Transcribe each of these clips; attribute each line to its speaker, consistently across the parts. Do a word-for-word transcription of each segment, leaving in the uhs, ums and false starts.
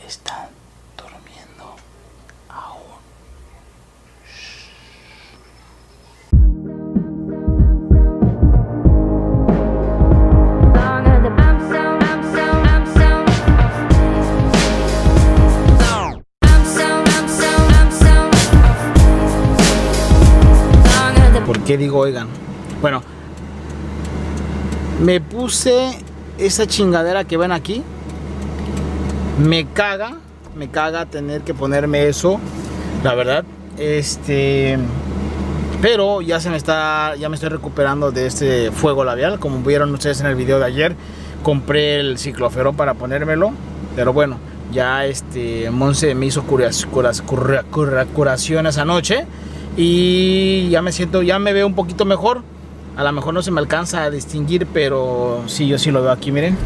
Speaker 1: están durmiendo aún. ¿Por qué digo oigan? Bueno, me puse esa chingadera que ven aquí. Me caga, me caga tener que ponerme eso, la verdad. Este, pero ya se me está, ya me estoy recuperando de este fuego labial. Como vieron ustedes en el video de ayer, compré el cicloferón para ponérmelo. Pero bueno, ya este Monse me hizo curas, curas, cura, cura, curación esa noche. Y ya me siento, ya me veo un poquito mejor. A lo mejor no se me alcanza a distinguir, pero sí, yo sí lo veo aquí, miren.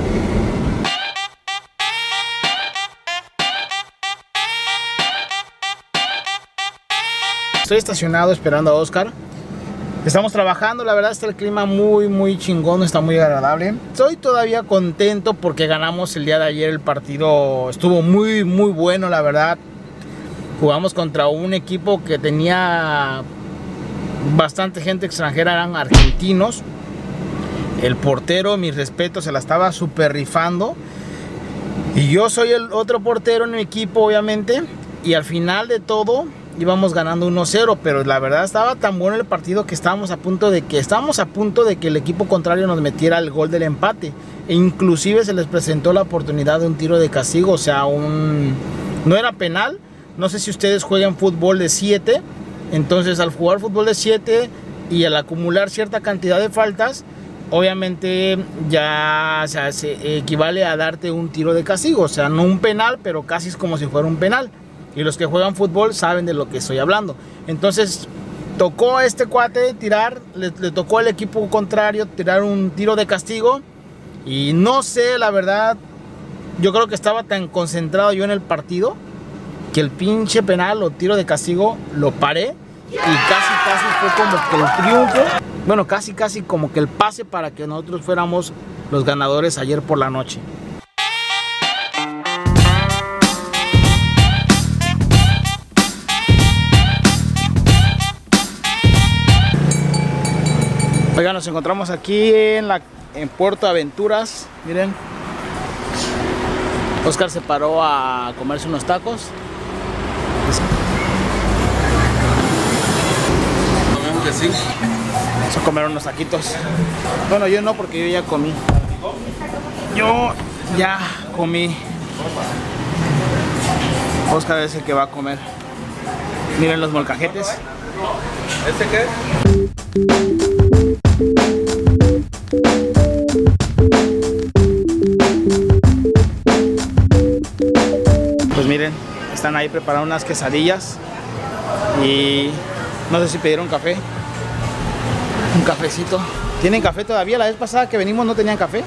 Speaker 1: Estoy estacionado esperando a Oscar. Estamos trabajando, la verdad está el clima muy muy chingón, está muy agradable. Estoy todavía contento porque ganamos el día de ayer el partido. Estuvo muy muy bueno, la verdad. Jugamos contra un equipo que tenía bastante gente extranjera, eran argentinos. El portero, mis respetos, se la estaba super rifando. Y yo soy el otro portero en mi equipo, obviamente. Y al final de todo íbamos ganando uno cero, pero la verdad estaba tan bueno el partido que estábamos a punto de que estábamos a punto de que el equipo contrario nos metiera el gol del empate. E inclusive se les presentó la oportunidad de un tiro de castigo, o sea, un no era penal. No sé si ustedes juegan fútbol de siete. Entonces al jugar fútbol de siete y al acumular cierta cantidad de faltas, obviamente ya, o sea, se equivale a darte un tiro de castigo. O sea, no un penal, pero casi es como si fuera un penal. Y los que juegan fútbol saben de lo que estoy hablando. Entonces tocó a este cuate tirar, le, le tocó al equipo contrario tirar un tiro de castigo. Y no sé, la verdad, yo creo que estaba tan concentrado yo en el partido que el pinche penal o tiro de castigo lo paré y casi casi fue como que el triunfo, bueno, casi casi como que el pase para que nosotros fuéramos los ganadores ayer por la noche. Oigan, nos encontramos aquí en, la, en Puerto Aventuras, miren. Oscar se paró a comerse unos tacos.
Speaker 2: Que sí.
Speaker 1: Vamos a comer unos taquitos. Bueno, yo no, porque yo ya comí. Yo ya comí. Oscar es el que va a comer. Miren los molcajetes.
Speaker 2: ¿Este qué?
Speaker 1: Pues miren, están ahí preparando unas quesadillas. Y no sé si pidieron café. Un cafecito. ¿Tienen café todavía? La vez pasada que venimos no tenían café.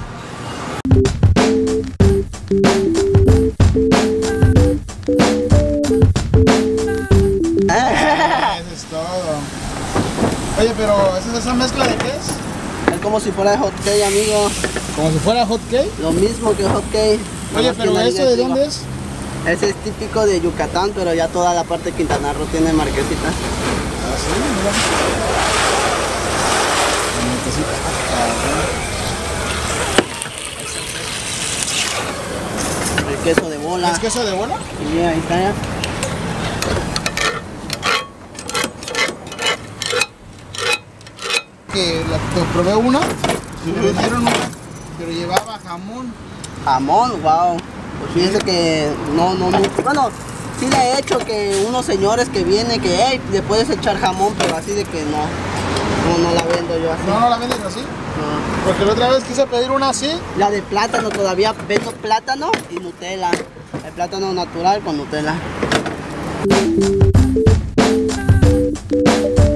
Speaker 1: Eso es todo. Oye, pero ¿esa es esa mezcla de qué es?
Speaker 3: Es como si fuera hot cake, amigo.
Speaker 1: ¿Como si fuera hot cake?
Speaker 3: Lo mismo que hot cake.
Speaker 1: Oye, pero ¿eso de dónde es?
Speaker 3: Ese es típico de Yucatán, pero ya toda la parte de Quintana Roo tiene marquesitas.
Speaker 1: Ah, sí, mira.
Speaker 3: El queso de bola.
Speaker 1: ¿Es queso de bola?
Speaker 3: Sí, ahí está ya.
Speaker 1: Que la, te probé una, me vendieron una, pero llevaba jamón.
Speaker 3: Jamón, wow. Pues fíjense que no, no, no. Bueno, sí le he hecho que unos señores que vienen que, hey, le puedes echar jamón, pero así de que no. No, no la vendo yo así.
Speaker 1: No, no la venden así.
Speaker 3: No.
Speaker 1: Porque la otra vez quise pedir una así.
Speaker 3: La de plátano, todavía vendo plátano y Nutella. El plátano natural con Nutella.